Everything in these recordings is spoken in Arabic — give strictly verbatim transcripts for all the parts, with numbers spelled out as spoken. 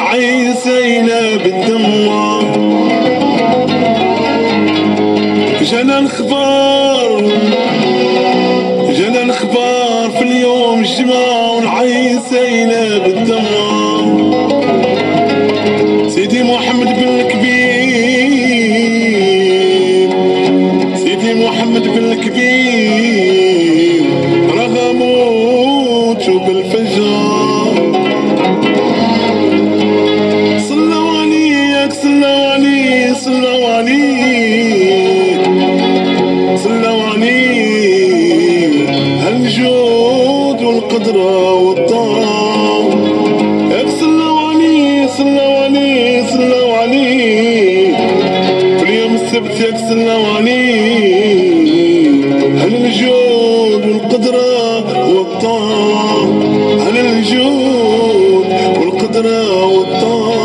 عيسينا بالدمار. جانا الخبار جانا الخبار في اليوم الجمعة ونعيسينا بالدمار. سيدي محمد بن الكبير سيدي محمد بن الكبير راه موت بالفجر. صلوا عليك صلوا عليك صلوا عليك صلوا عليك هالجود والقدرة والطاعة. صلوا عليك صلوا عليك صلوا عليك في اليوم السبت ياك صلوا عليك هالجود والقدرة والطاعة. هالجود والقدرة والطاعة.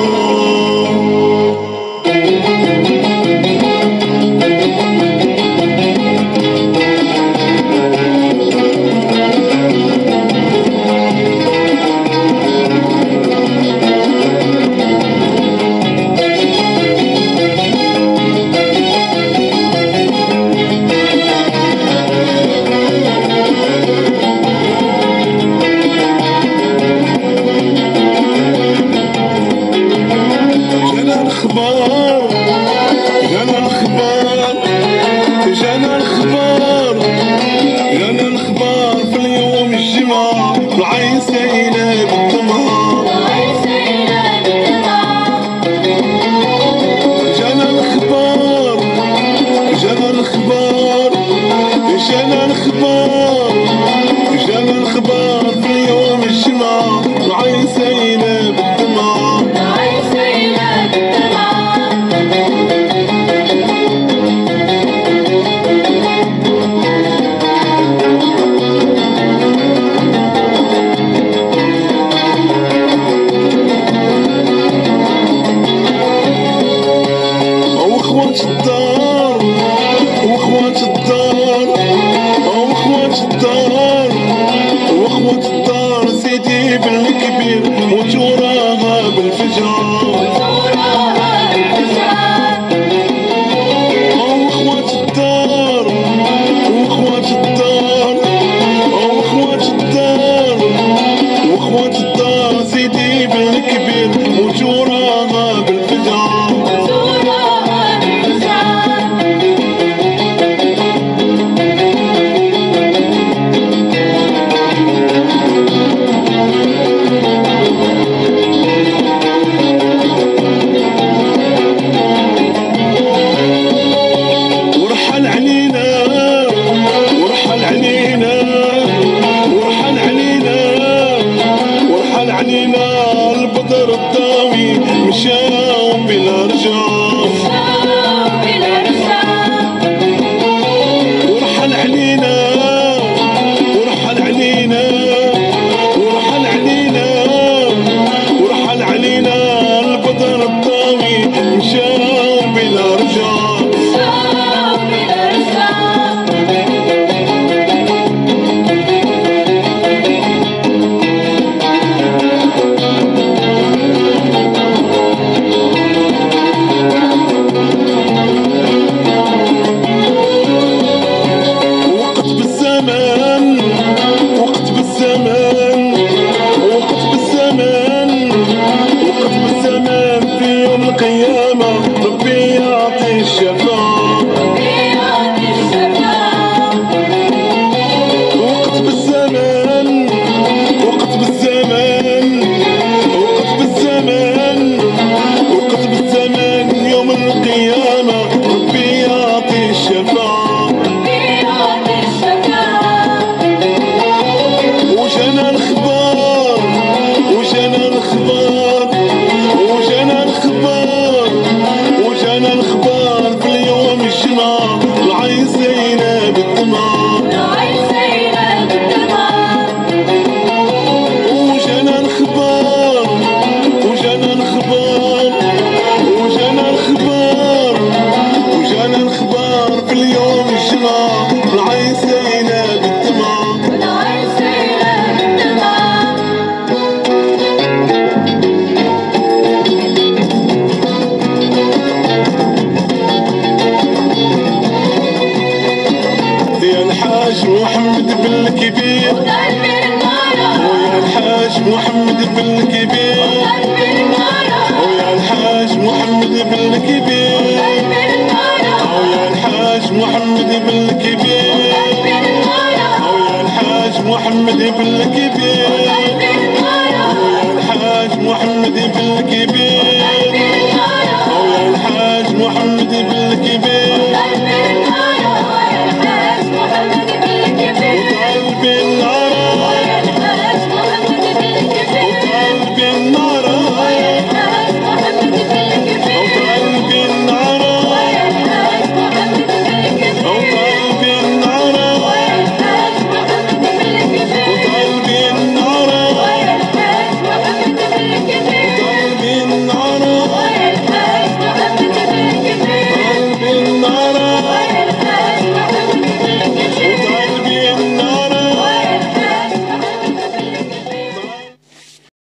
جانا الخبر جانا الخبر جانا الخبر في اليوم الجمعة نعيسينا بالدمار. جانا الخبر جانا الخبر جانا الخبر جانا الخبر في اليوم الجمعة نعيسينا بالدمار. واخوات الدار واخوات الدار واخوات الدار واخوات الدار سيدي بن الكبير موتوا راها بالفجر. واخوات الدار واخوات الدار واخوات الدار واخوات الدار سيدي بن الكبير موتوا راها بالفجر. ورحل علينا ورحل علينا ورحل علينا ورحل علينا البدر الضاوي مشاو بلا رجال. ورحل علينا ورحل علينا ورحل علينا ورحل علينا البدر الضاوي مشاو بلا رجال. وقت بالزمان وقت بالزمان وقت بالزمان وقت بالزمان في يوم القيامة ربي يعطي الشفاعة. وقت بالزمان وقت بالزمان وقت بالزمان وقت بالزمان يوم القيامة ربي يعطي الشفاعة. وجانا الخبر وجانا الخبر وجانا الخبر وجانا الخبر في اليوم كبير